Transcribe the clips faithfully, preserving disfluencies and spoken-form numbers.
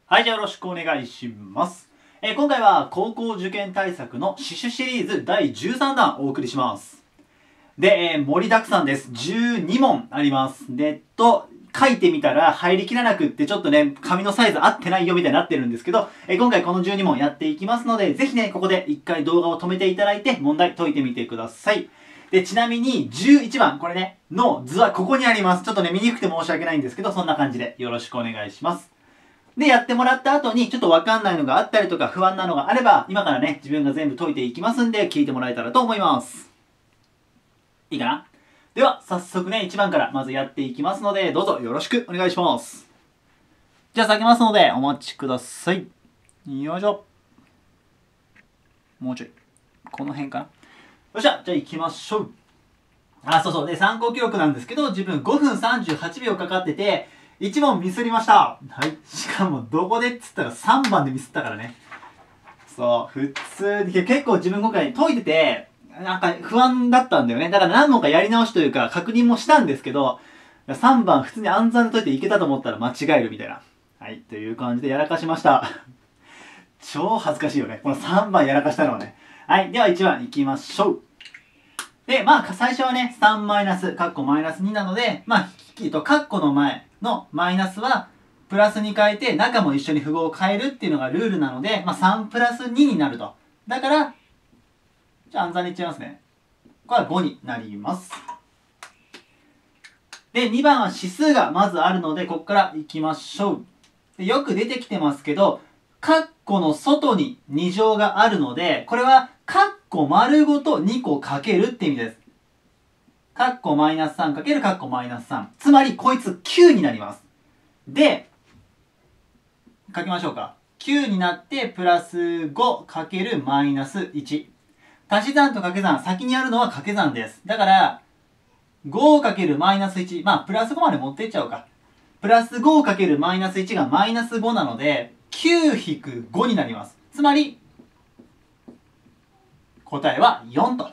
はい、じゃあよろしくお願いします。えー今回は高校受験対策の死守シリーズだいじゅうさんだんお送りします。で、えー盛りだくさんです。じゅうにもんあります。で、えっと、書いてみたら入りきらなくってちょっとね、紙のサイズ合ってないよみたいになってるんですけど、えー今回このじゅうにもんやっていきますので、ぜひね、ここで一回動画を止めていただいて問題解いてみてください。で、ちなみにじゅういちばん、これね、の図はここにあります。ちょっとね、見にくくて申し訳ないんですけど、そんな感じでよろしくお願いします。で、やってもらった後に、ちょっとわかんないのがあったりとか、不安なのがあれば、今からね、自分が全部解いていきますんで、聞いてもらえたらと思います。いいかな？では、早速ね、いちばんからまずやっていきますので、どうぞよろしくお願いします。じゃあ、避けますので、お待ちください。よいしょ。もうちょい。この辺かな。よっしゃ、じゃあ行きましょう。あ、そうそう。で、参考記録なんですけど、自分ごふんさんじゅうはちびょうかかってて、いちもんミスりました。はい。しかも、どこでっつったらさんばんでミスったからね。そう、普通に、結構自分今回解いてて、なんか不安だったんだよね。だから何問かやり直しというか、確認もしたんですけど、さんばん普通に暗算で解いていけたと思ったら間違えるみたいな。はい、という感じでやらかしました。超恥ずかしいよね。このさんばんやらかしたのはね。はい、ではいちばんいきましょう。で、まあ、最初はね、さんマイナス、カッコマイナスになので、まあ、えっと、カッコの前のマイナスは、プラスに変えて、中も一緒に符号を変えるっていうのがルールなので、まあ、さんプラスにになると。だから、じゃあ暗算にいっちゃいますね。これはごになります。で、にばんは指数がまずあるので、ここからいきましょう。で、よく出てきてますけど、カッコの外にに乗があるので、これは、カッコ丸ごとにこかけるって意味です。カッコマイナスさんかけるカッコマイナスさん。つまり、こいつきゅうになります。で、書きましょうか。きゅうになって、プラスごかけるマイナスいち。足し算と掛け算、先にあるのは掛け算です。だから、ごかけるマイナスいち。まあ、プラスごまで持っていっちゃおうか。プラスごかけるマイナスいちがマイナスごなので、きゅう引くごになります。つまり、答えはよんと。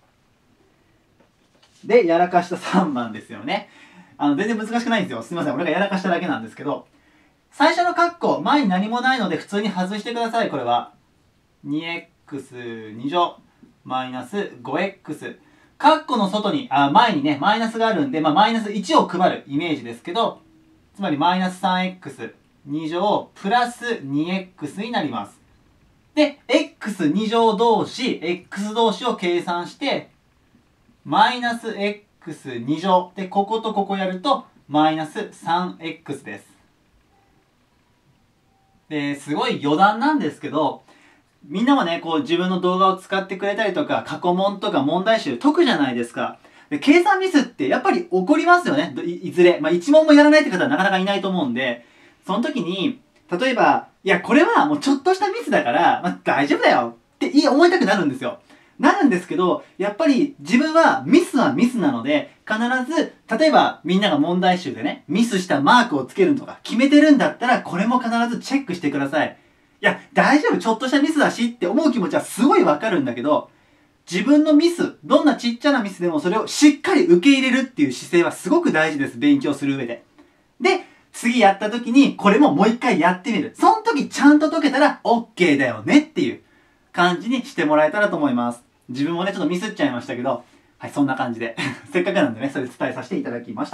で、やらかしたさんばんですよね。あの、全然難しくないんですよ。すいません。俺がやらかしただけなんですけど、最初のカッコ、前に何もないので普通に外してください、これは。にエックスに 乗、マイナス ごエックス。カッコの外に、あ、前にね、マイナスがあるんで、まあ、マイナスいちを配るイメージですけど、つまりマイナス さんエックスに 乗、プラス にエックス になります。で、エックスに 乗同士、x 同士を計算して、マイナス エックスに 乗。で、こことここやると、マイナス さんエックス です。で、すごい余談なんですけど、みんなもね、こう自分の動画を使ってくれたりとか、過去問とか問題集解くじゃないですか。で、計算ミスってやっぱり起こりますよね。い, いずれ。まあ、いち問もやらないって方はなかなかいないと思うんで、その時に、例えば、いや、これはもうちょっとしたミスだから、まあ、大丈夫だよって思いたくなるんですよ。なるんですけど、やっぱり自分はミスはミスなので、必ず、例えばみんなが問題集でね、ミスしたマークをつけるとか決めてるんだったら、これも必ずチェックしてください。いや、大丈夫、ちょっとしたミスだしって思う気持ちはすごいわかるんだけど、自分のミス、どんなちっちゃなミスでもそれをしっかり受け入れるっていう姿勢はすごく大事です。勉強する上で。で、次やった時にこれももう一回やってみる。その時ちゃんと解けたら OK だよねっていう感じにしてもらえたらと思います。自分もね、ちょっとミスっちゃいましたけど、はい、そんな感じで。せっかくなんでね、それ伝えさせていただきました。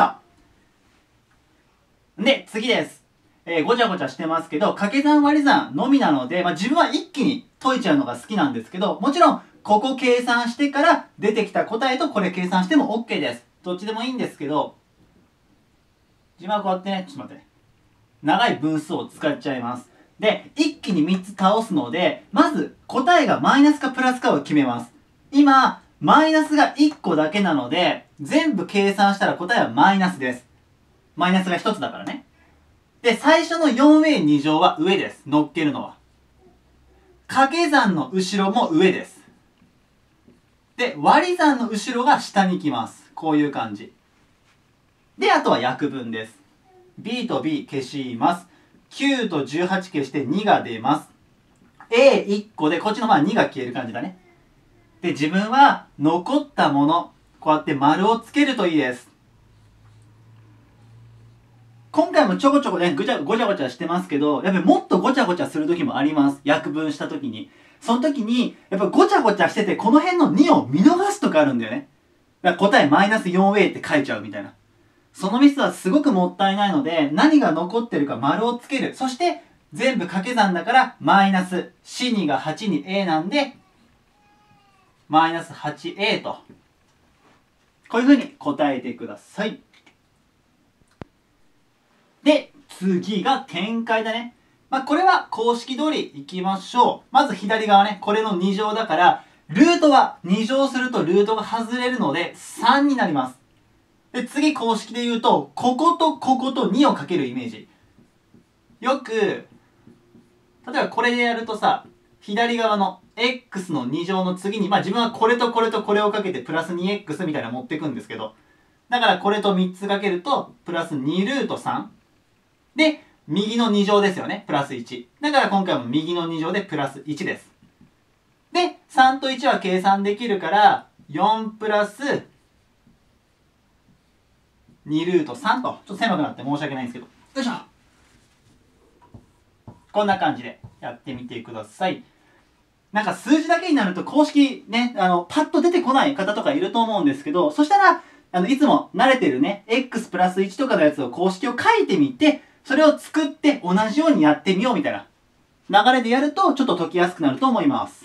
で、次です。えー、ごちゃごちゃしてますけど、掛け算割り算のみなので、まあ、自分は一気に解いちゃうのが好きなんですけど、もちろん、ここ計算してから出てきた答えとこれ計算しても OK です。どっちでもいいんですけど、自分はこうやってね、ちょっと待って。長い分数を使っちゃいます。で、一気にみっつ倒すので、まず答えがマイナスかプラスかを決めます。今、マイナスがいっこだけなので、全部計算したら答えはマイナスです。マイナスがひとつだからね。で、最初の よんエーに 乗は上です。乗っけるのは。掛け算の後ろも上です。で、割り算の後ろが下に来ます。こういう感じ。で、あとは約分です。B と B 消します。きゅうとじゅうはち消してにが出ます。エーいっ 個で、こっちのまあにが消える感じだね。で、自分は残ったもの、こうやって丸をつけるといいです。 今回もちょこちょこね、ぐちゃ、ごちゃごちゃしてますけど、やっぱりもっとごちゃごちゃする時もあります。約分した時に。その時に、やっぱごちゃごちゃしてて、この辺のにを見逃すとかあるんだよね。だから答えマイナス よんエー って書いちゃうみたいな。そのミスはすごくもったいないので、何が残ってるか丸をつける。そして、全部掛け算だから、マイナス。よんにがはちに A なんで、マイナス はちエー と。こういう風に答えてください。で、次が展開だね。まあ、これは公式通りいきましょう。まず左側ね、これのに乗だから、ルートはに乗するとルートが外れるのでさんになります。で、次公式で言うと、こことこことにをかけるイメージ。よく、例えばこれでやるとさ、左側の x のに乗の次に、まあ自分はこれとこれとこれをかけてプラス にエックス みたいなの持っていくんですけど、だからこれとみっつかけると、プラスにルートさん。で、右のに乗ですよね。プラスいち。だから今回も右のに乗でプラスいちです。で、さんといちは計算できるから、よんプラスにルートさんと。ちょっと狭くなって申し訳ないんですけど。よいしょ。こんな感じでやってみてください。なんか数字だけになると公式ね、あの、パッと出てこない方とかいると思うんですけど、そしたら、あの、いつも慣れてるね、x プラスいちとかのやつを公式を書いてみて、それを作って同じようにやってみようみたいな流れでやるとちょっと解きやすくなると思います。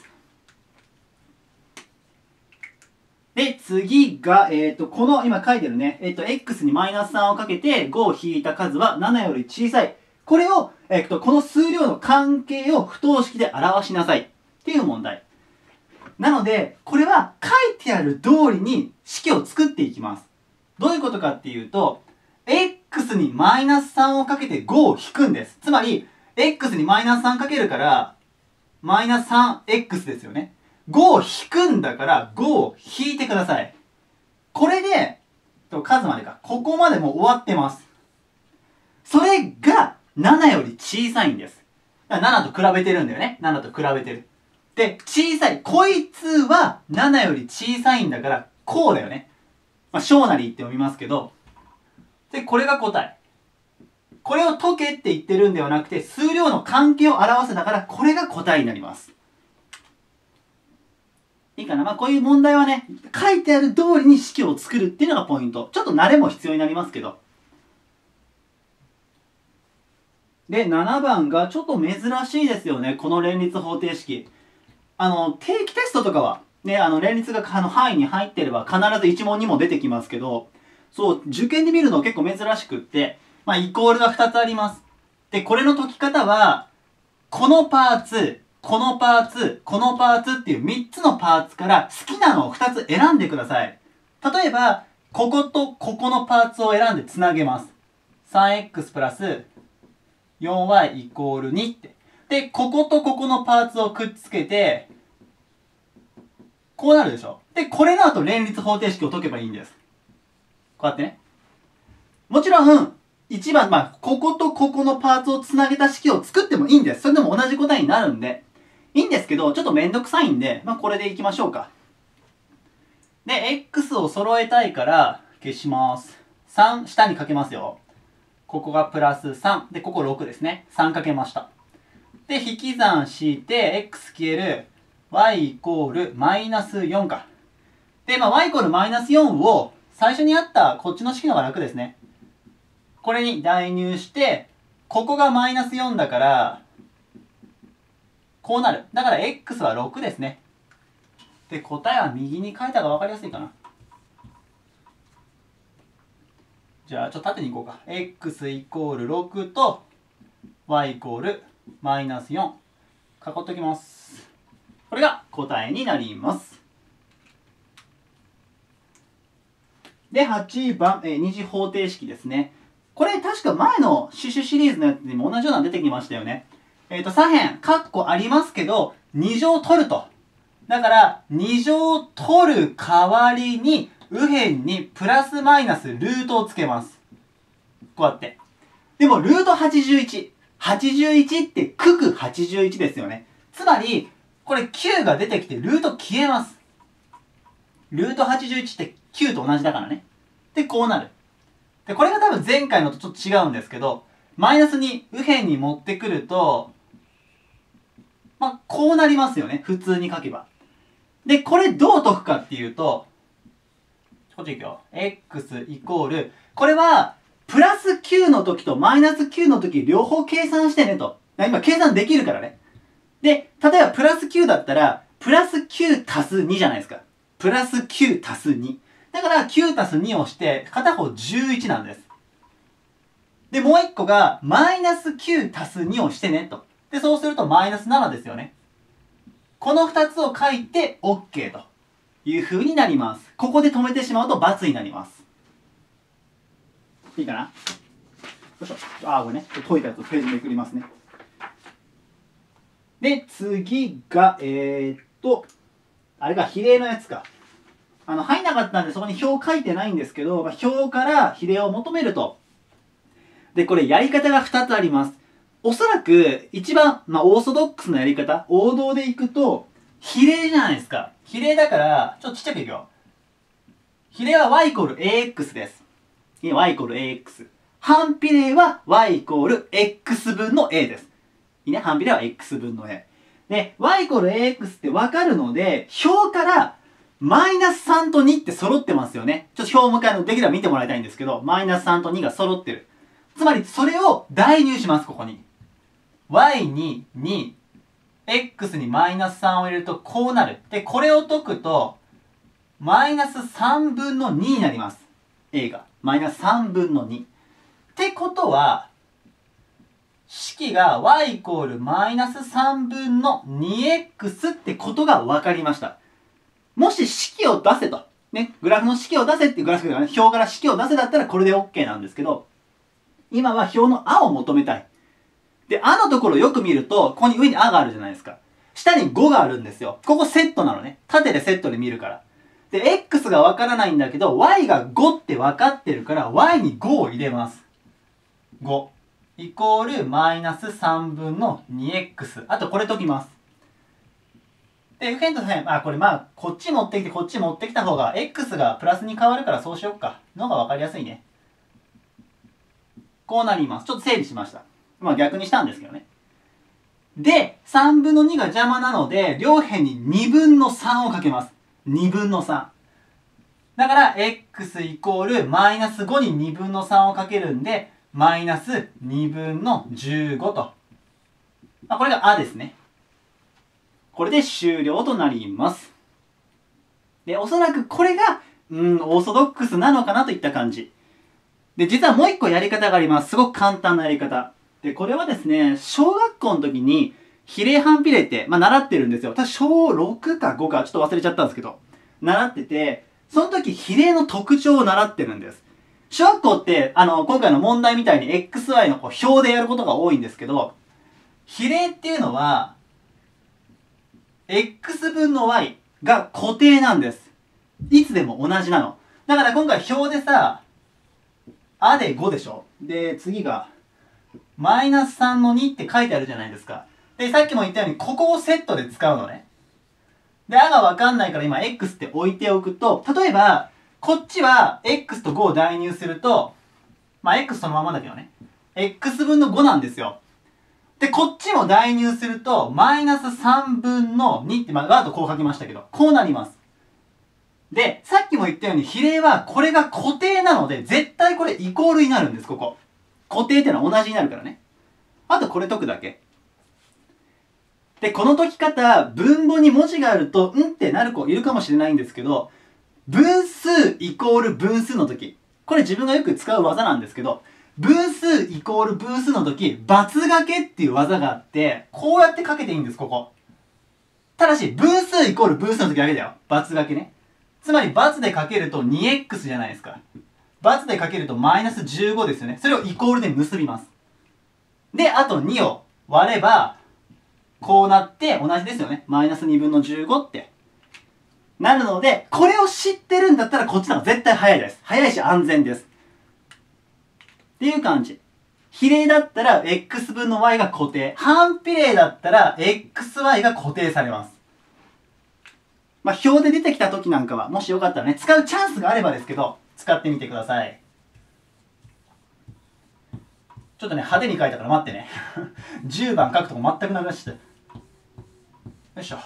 で、次が、えっと、この今書いてるね、えっと、x にマイナスさんをかけてごを引いた数はななより小さい。これを、えっと、この数量の関係を不等式で表しなさいっていう問題。なので、これは書いてある通りに式を作っていきます。どういうことかっていうと、x にマイナスさんをかけてごを引くんです。つまり、x にマイナスさんかけるから、マイナス さんエックス ですよね。ごを引くんだから、ごを引いてください。これで、数までか。ここまでもう終わってます。それが、ななより小さいんです。だからななと比べてるんだよね。ななと比べてる。で、小さい。こいつはななより小さいんだから、こうだよね。まあ、小なりって読みますけど、で、これが答え。これを解けって言ってるんではなくて、数量の関係を表すだから、これが答えになります。いいかな。まあ、こういう問題はね、書いてある通りに式を作るっていうのがポイント。ちょっと慣れも必要になりますけど。で、ななばんがちょっと珍しいですよね。この連立方程式。あの、定期テストとかは、ね、あの、連立があの範囲に入ってれば必ずいち問にも出てきますけど、そう、受験で見るの結構珍しくって、まあ、イコールがふたつあります。で、これの解き方は、このパーツ、このパーツ、このパーツっていうみっつのパーツから好きなのをふたつ選んでください。例えば、こことここのパーツを選んでつなげます。さんエックス プラス よんワイ イコールにって。で、こことここのパーツをくっつけて、こうなるでしょ。で、これの後連立方程式を解けばいいんです。こうやってね。もちろん、いちばん、まあ、こことここのパーツをつなげた式を作ってもいいんです。それでも同じ答えになるんで。いいんですけど、ちょっとめんどくさいんで、まあ、これでいきましょうか。で、x を揃えたいから、消します。さん、下にかけますよ。ここがプラスさん。で、こころくですね。さんかけました。で、引き算して、x 消える、y イコールマイナスよんか。で、まあ、y イコールマイナスよんを、最初にあったこっちの式の方が楽ですね。これに代入して、ここがマイナスよんだから、こうなる。だから x はろくですね。で、答えは右に書いた方が分かりやすいかな。じゃあ、ちょっと縦にいこうか。x イコールろくと y イコールマイナスよん。囲っておきます。これが答えになります。で、はちばん、えー、二次方程式ですね。これ確か前のシュシュシリーズのやつにも同じようなの出てきましたよね。えっと、左辺、カッコありますけど、に乗取ると。だから、に乗取る代わりに、右辺にプラスマイナスルートをつけます。こうやって。でも、ルートはちじゅういち。はちじゅういちって九九はちじゅういちですよね。つまり、これきゅうが出てきてルート消えます。ルートはちじゅういちってきゅうと同じだからね。で、こうなる。 で、これが多分前回のとちょっと違うんですけど、マイナスに右辺に持ってくると、まあ、こうなりますよね。普通に書けば。で、これどう解くかっていうと、こっち行くよ。x イコール、これは、プラスきゅうの時とマイナスきゅうの時両方計算してねと。今計算できるからね。で、例えばプラスきゅうだったら、プラスきゅう足すにじゃないですか。プラスきゅう足すに。だからきゅう足すにをして、片方じゅういちなんです。で、もう一個が、マイナスきゅう足すにをしてねと。で、そうするとマイナスななですよね。この二つを書いて OK という風になります。ここで止めてしまうと×になります。いいかな？よいしょ。あー、これね。解いたやつページめくりますね。で、次が、えー、っと、あれが比例のやつか。あの、入んなかったんでそこに表書いてないんですけど、まあ、表から比例を求めると。で、これやり方がふたつあります。おそらく、一番、まあ、オーソドックスなやり方、王道でいくと、比例じゃないですか。比例だから、ちょっとちっちゃくいくよ。比例は y イコール ax です。y イコール ax。反比例は y イコール x 分の a です。いいね。反比例は x 分の a。で、y イコール ax ってわかるので、表からマイナスさんとにって揃ってますよね。ちょっと表をもう一回できれば見てもらいたいんですけど、マイナスさんとにが揃ってる。つまり、それを代入します、ここに。y にに、x にマイナスさんを入れるとこうなる。で、これを解くと、マイナスさんぶんのにになります。a が。マイナスさんぶんのに。ってことは、式が y イコールマイナスさんぶんの にエックス ってことが分かりました。もし式を出せと。ね、グラフの式を出せっていうグラフがね、表から式を出せだったらこれで OK なんですけど、今は表のあを求めたい。で、あのところよく見ると、ここに上にあがあるじゃないですか。下にごがあるんですよ。ここセットなのね。縦でセットで見るから。で、x がわからないんだけど、y がごって分かってるから、y にごを入れます。ご。イコールマイナスさんぶんの にエックス。あとこれ解きます。で、右辺と左辺、あ、これまあ、こっち持ってきて、こっち持ってきた方が、x がプラスに変わるからそうしよっか。の方がわかりやすいね。こうなります。ちょっと整理しました。まあ逆にしたんですけどね。で、さんぶんのにが邪魔なので、両辺ににぶんのさんをかけます。にぶんのさん。だから、x イコールマイナスごににぶんのさんをかけるんで、マイナスにぶんのじゅうごと。まあ、これがあですね。これで終了となります。で、おそらくこれが、うん、オーソドックスなのかなといった感じ。で、実はもう一個やり方があります。すごく簡単なやり方。で、これはですね、小学校の時に、比例反比例って、まあ、習ってるんですよ。私、小ろくかごか、ちょっと忘れちゃったんですけど、習ってて、その時、比例の特徴を習ってるんです。小学校って、あの、今回の問題みたいに エックスワイ のこう表でやることが多いんですけど、比例っていうのは、x 分の y が固定なんです。いつでも同じなの。だから今回表でさ、あでごでしょ。で、次が、マイナスさんのにって書いてあるじゃないですか。で、さっきも言ったように、ここをセットで使うのね。で、あがわかんないから今 x って置いておくと、例えば、こっちは x とごを代入すると、まあ x そのままだけどね。x 分のごなんですよ。で、こっちも代入すると、マイナスさんぶんのにって、まあ、わーとこう書きましたけど、こうなります。で、さっきも言ったように比例はこれが固定なので、絶対これイコールになるんです、ここ。固定っていうのは同じになるからね。あとこれ解くだけ。で、この解き方、分母に文字があると、んってなる子いるかもしれないんですけど、分数イコール分数の時。これ自分がよく使う技なんですけど、分数イコール分数の時、×掛けっていう技があって、こうやってかけていいんです、ここ。ただし、分数イコール分数の時だけだよ。×掛けね。つまり、×でかけると にエックス じゃないですか。×でかけるとマイナスじゅうごですよね。それをイコールで結びます。で、あとにを割れば、こうなって同じですよね。マイナスにぶんのじゅうごって。なるので、これを知ってるんだったらこっちの方が絶対早いです。早いし安全です。っていう感じ。比例だったら x 分の y が固定。反比例だったら xy が固定されます。まあ、表で出てきた時なんかは、もしよかったらね、使うチャンスがあればですけど、使ってみてください。 ちょっとね、派手に書いたから待ってね。じゅうばん書くとこ全くなくなっちゃった。よいしょ。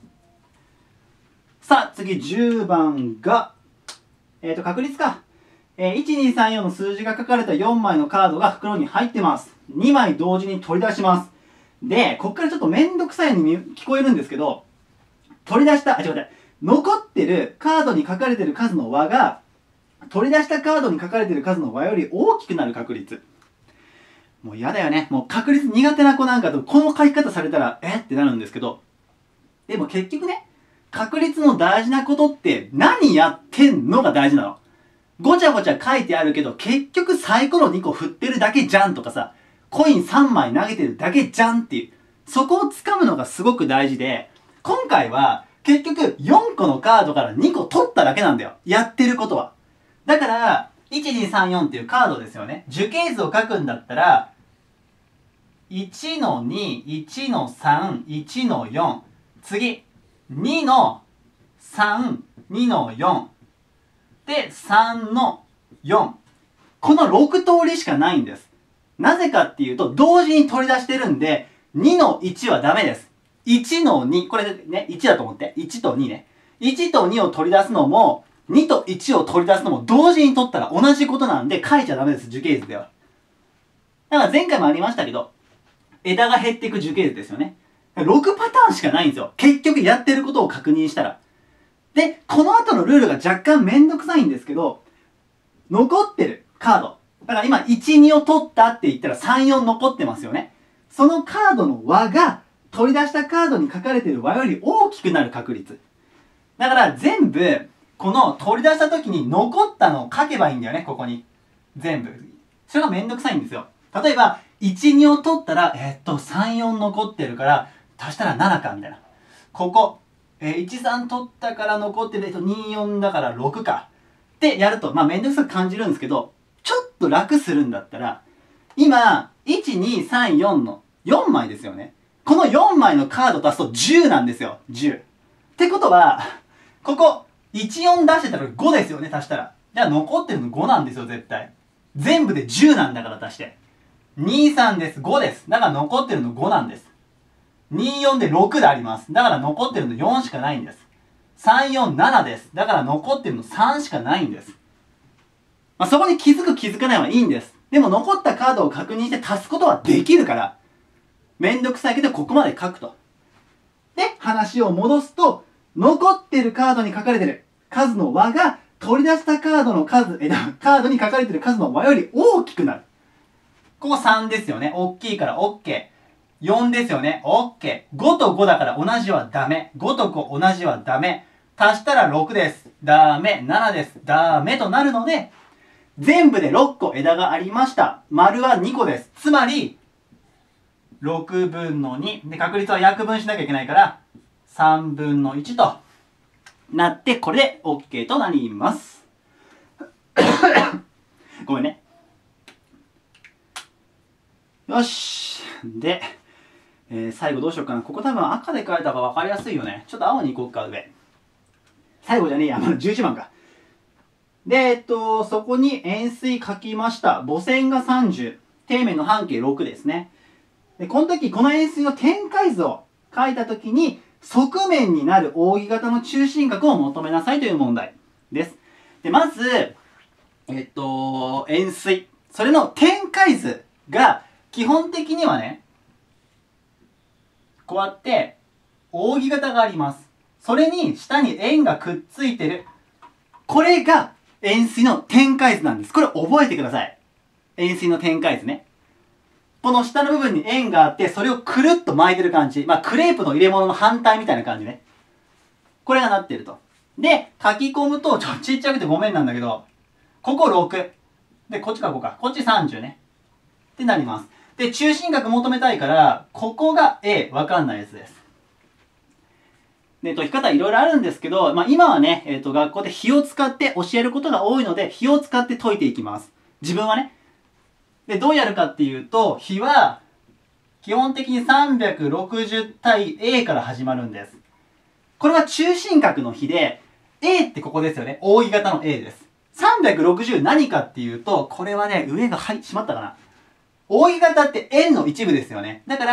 さあ、次じゅうばんが、えっと、確率か。えー、いち、に、さん、よんの数字が書かれたよんまいのカードが袋に入ってます。にまい同時に取り出します。で、こっからちょっとめんどくさいように聞こえるんですけど、取り出した、あ、違う違う。残ってるカードに書かれてる数の和が、取り出したカードに書かれてる数の和より大きくなる確率。もう嫌だよね。もう確率苦手な子なんかと、この書き方されたら、えってなるんですけど、でも結局ね、確率の大事なことって何やってんのが大事なの。ごちゃごちゃ書いてあるけど、結局サイコロにこ振ってるだけじゃんとかさ、コインさんまい投げてるだけじゃんっていう、そこを掴むのがすごく大事で、今回は結局よんこのカードからにこ取っただけなんだよ。やってることは。だから、いち、に、さん、よんっていうカードですよね。樹形図を書くんだったら、いちのに、いちのさん、いちのよん。次、にのさん、にのよん。で、さんのよん。このろく通りしかないんです。なぜかっていうと、同時に取り出してるんで、にのいちはダメです。いちのに、これね、いちだと思って。いちとにね。いちとにを取り出すのも、にといちを取り出すのも同時に取ったら同じことなんで書いちゃダメです、樹形図では。だから前回もありましたけど、枝が減っていく樹形図ですよね。ろくパターンしかないんですよ。結局やってることを確認したら。で、この後のルールが若干めんどくさいんですけど、残ってるカード。だから今いち、にを取ったって言ったらさん、よん残ってますよね。そのカードの和が取り出したカードに書かれてる和より大きくなる確率。だから全部、この取り出した時に残ったのを書けばいいんだよね、ここに。全部。それがめんどくさいんですよ。例えば、いち、にを取ったら、えー、っと、さん、よん残ってるから、足したらななか、みたいな。ここ、えー、いち、さん取ったから残ってる、えっと、に、よんだからろくか。ってやると、まあ、めんどくさく感じるんですけど、ちょっと楽するんだったら、今、いち、に、さん、よんのよんまいですよね。このよんまいのカード足すとじゅうなんですよ。じゅう。ってことは、ここ、いち、よん出してたらごですよね、足したら。じゃあ残ってるのごなんですよ、絶対。全部でじゅうなんだから足して。に、さんです、ごです。だから残ってるのごなんです。に、よんでろくであります。だから残ってるのよんしかないんです。さん、よん、ななです。だから残ってるのさんしかないんです。まあ、そこに気づく気づかないはいいんです。でも残ったカードを確認して足すことはできるから、めんどくさいけどここまで書くと。で、話を戻すと、残ってるカードに書かれてる数の和が取り出したカードの数、え、カードに書かれてる数の和より大きくなる。ここさんですよね。大きいから OK。よんですよね。OK。ごとごだから同じはダメ。ごとご同じはダメ。足したらろくです。ダメ。ななです。ダメとなるので、全部でろっこ枝がありました。丸はにこです。つまり、ろくぶんのに。で、確率は約分しなきゃいけないから、さんぶんのいちとなって、これで OK となります。ごめんね。よし。で、えー、最後どうしようかな。ここ多分赤で書いた方が分かりやすいよね。ちょっと青に行こうか、上。最後じゃねえや。まだじゅういちばんか。で、えっと、そこに円錐書きました。母線がさんじゅう。底面の半径ろくですね。で、この時、この円錐の展開図を書いた時に、側面になる扇形の中心角を求めなさいという問題です。で、まず、えっと、円錐。それの展開図が、基本的にはね、こうやって、扇形があります。それに、下に円がくっついてる。これが、円錐の展開図なんです。これ覚えてください。円錐の展開図ね。この下の部分に円があって、それをくるっと巻いてる感じ。まあ、クレープの入れ物の反対みたいな感じね。これがなってると。で、書き込むと、ちょっとちっちゃくてごめんなんだけど、こころく。で、こっち書こうか。こっちさんじゅうね。ってなります。で、中心角求めたいから、ここが A。わかんないやつです。で、解き方いろいろあるんですけど、まあ、今はね、えっと、学校で比を使って教えることが多いので、比を使って解いていきます。自分はね。で、どうやるかっていうと、比は、基本的にさんびゃくろくじゅう対 A から始まるんです。これは中心角の比で、A ってここですよね。扇形の A です。さんびゃくろくじゅう何かっていうと、これはね、上が、はい、しまったかな。 扇形って円の一部ですよね。だから、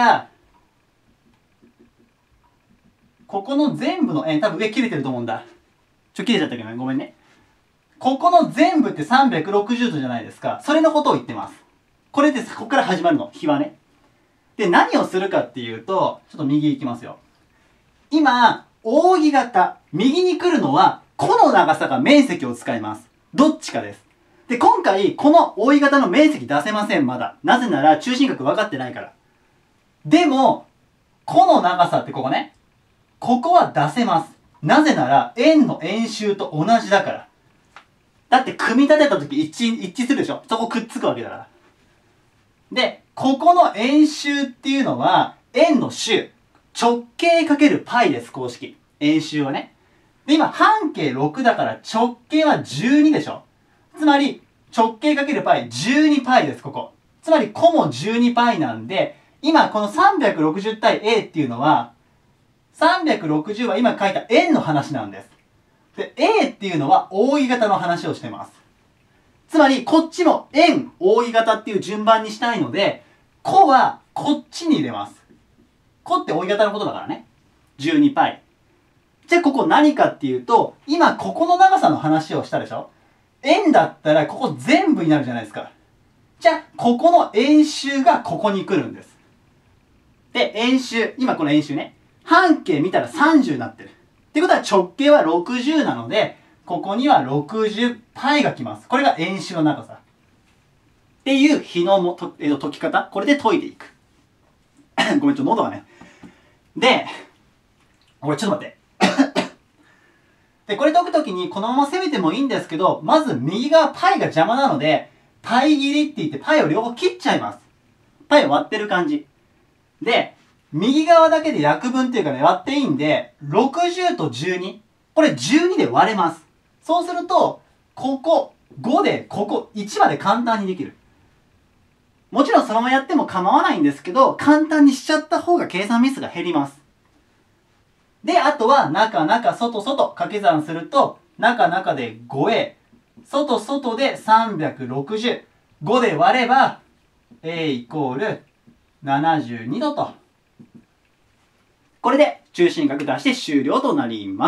ここの全部の円、多分上切れてると思うんだ。ちょ、切れちゃったけどね。ごめんね。ここの全部ってさんびゃくろくじゅうどじゃないですか。それのことを言ってます。これです。ここから始まるの。比はね。で、何をするかっていうと、ちょっと右行きますよ。今、扇形。右に来るのは、この長さが面積を使います。どっちかです。で、今回、この扇形の面積出せません、まだ。なぜなら、中心角分かってないから。でも、この長さってここね。ここは出せます。なぜなら、円の円周と同じだから。だって、組み立てた時一致、一致するでしょ。そこくっつくわけだから。で、ここの円周っていうのは、円の周。直径かける π です、公式。円周はね。で、今、半径ろくだから直径はじゅうにでしょ。つまり、直径かける π、じゅうに π です、ここ。つまり、こも じゅうに π なんで、今、このさんびゃくろくじゅう対 a っていうのは、さんびゃくろくじゅうは今書いた円の話なんです。で、a っていうのは扇形の話をしてます。つまり、こっちも円、扇形っていう順番にしたいので、こはこっちに入れます。こって扇形のことだからね。じゅうに π。じゃあここ何かっていうと、今ここの長さの話をしたでしょ。円だったらここ全部になるじゃないですか。じゃあ、ここの円周がここに来るんです。で、円周、今この円周ね。半径見たらさんじゅうになってる。ってことは直径はろくじゅうなので、ここには ろくじゅう π が来ます。これが円周の長さ。っていう比のもと、えー、解き方。これで解いていく。ごめん、ちょっと喉がね。で、これちょっと待って。で、これ解くときにこのまま攻めてもいいんですけど、まず右側 π が邪魔なので、π 切りって言って π を両方切っちゃいます。π を割ってる感じ。で、右側だけで約分っていうかね、割っていいんで、ろくじゅうとじゅうに。これじゅうにで割れます。そうすると、ここごで、ここいちまで簡単にできる。もちろんそのままやっても構わないんですけど、簡単にしちゃった方が計算ミスが減ります。で、あとは、中、中、外、外、掛け算すると、中、中で ごエー、外、外でさんびゃくろくじゅう、ごで割れば、a イコールななじゅうにどと。これで中心角出して終了となります。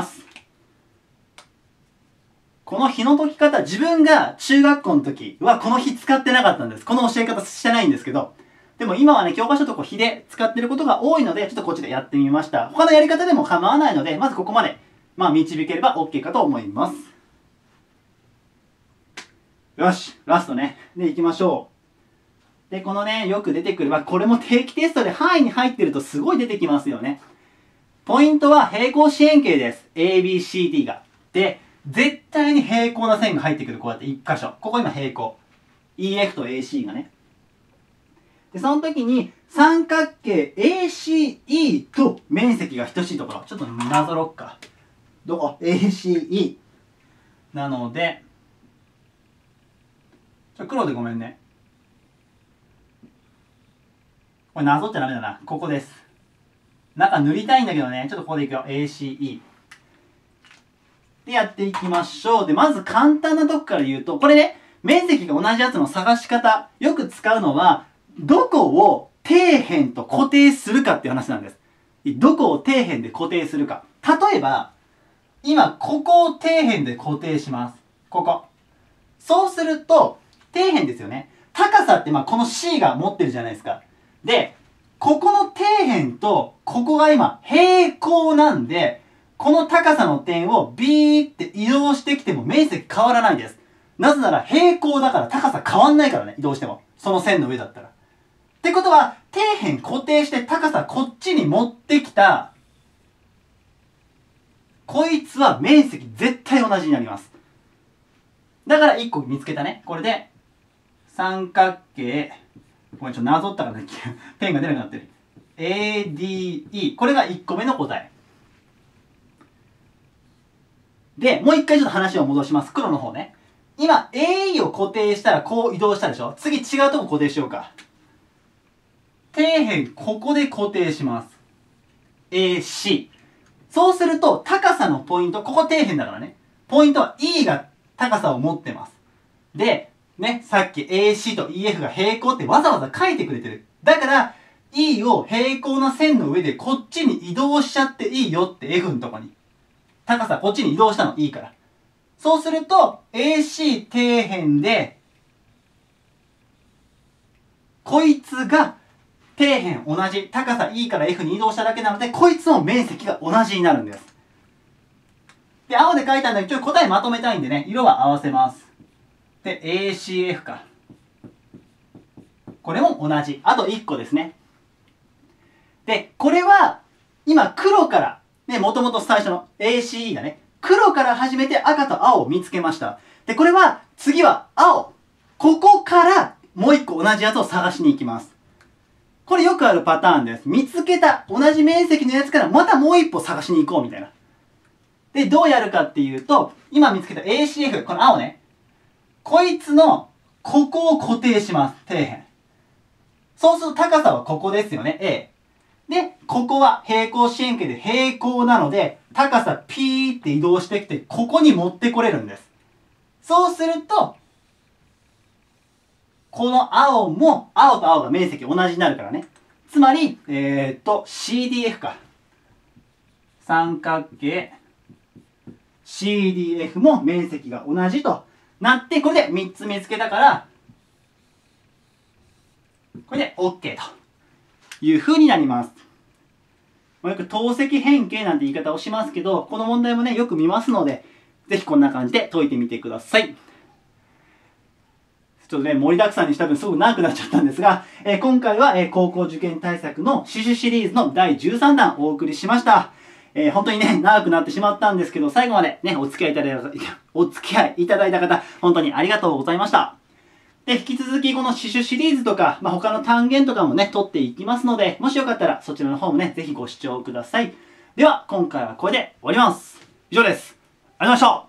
この比の解き方、自分が中学校の時はこの比使ってなかったんです。この教え方してないんですけど、でも今はね、教科書とこう比で使ってることが多いので、ちょっとこっちでやってみました。他のやり方でも構わないので、まずここまで、まあ導ければ OK かと思います。よし、ラストね。で、行きましょう。で、このね、よく出てくる、まあ、これも定期テストで範囲に入ってるとすごい出てきますよね。ポイントは平行四辺形です。エービーシーディー が。で、絶対に平行な線が入ってくる。こうやって一箇所。ここ今平行。イーエフ と エーシー がね。で、その時に三角形 エーシーイー と面積が等しいところ。ちょっとなぞろっか。どこ ?エーシーイー。なので、ちょ、黒でごめんね。これなぞっちゃダメだな。ここです。中塗りたいんだけどね。ちょっとここでいくよ。エーシーイー。で、やっていきましょう。で、まず簡単なとこから言うと、これね、面積が同じやつの探し方、よく使うのは、どこを底辺と固定するかっていう話なんです。どこを底辺で固定するか。例えば、今、ここを底辺で固定します。ここ。そうすると、底辺ですよね。高さって、まあ、この C が持ってるじゃないですか。で、ここの底辺と、ここが今、平行なんで、この高さの点をビーって移動してきても面積変わらないです。なぜなら平行だから高さ変わんないからね、移動しても。その線の上だったら。ってことは、底辺固定して高さこっちに持ってきた、こいつは面積絶対同じになります。だからいっこ見つけたね。これで、三角形、ごめん、ちょっとなぞったからね、ペンが出なくなってる。エーディーイー。これがいっこめの答え。で、もう一回ちょっと話を戻します。黒の方ね。今、エーイー を固定したらこう移動したでしょ。次違うとこ固定しようか。底辺、ここで固定します。エーシー。そうすると、高さのポイント、ここ底辺だからね。ポイントは E が高さを持ってます。で、 ね、さっき エーシー と イーエフ が平行ってわざわざ書いてくれてる。だから、E を平行な線の上でこっちに移動しちゃっていいよって F のとこに。高さこっちに移動したのいいから。そうすると エーシー 底辺で、こいつが底辺同じ。高さ E から F に移動しただけなので、こいつの面積が同じになるんです。で、青で書いたんだけど、答えまとめたいんでね、色は合わせます。で、エーシーエフ か。これも同じ。あといっこですね。で、これは、今黒から、ね、もともと最初の エーシーイー がね、黒から始めて赤と青を見つけました。で、これは、次は青。ここからもう一個同じやつを探しに行きます。これよくあるパターンです。見つけた同じ面積のやつからまたもう一歩探しに行こうみたいな。で、どうやるかっていうと、今見つけた エーシーエフ、この青ね。こいつの、ここを固定します。底辺。そうすると高さはここですよね。A。で、ここは平行四辺形で平行なので、高さピーって移動してきて、ここに持ってこれるんです。そうすると、この青も、青と青が面積同じになるからね。つまり、えー、っと、シーディーエフ か。三角形、シーディーエフ も面積が同じとなって、これでみっつ見つけたから、これで OK という風になります。よく等積変形なんて言い方をしますけど、この問題もね、よく見ますので、ぜひこんな感じで解いてみてください。ちょっとね、盛りだくさんにした分すごく長くなっちゃったんですが、えー、今回は、えー、高校受験対策の死守シリーズのだいじゅうさんだんお送りしました。えー、本当にね、長くなってしまったんですけど、最後までね、お付き合いいただいた、お付き合いいただいた方、本当にありがとうございました。で、引き続きこの死守シリーズとか、まあ、他の単元とかもね、取っていきますので、もしよかったらそちらの方もね、ぜひご視聴ください。では、今回はこれで終わります。以上です。ありがとうございました。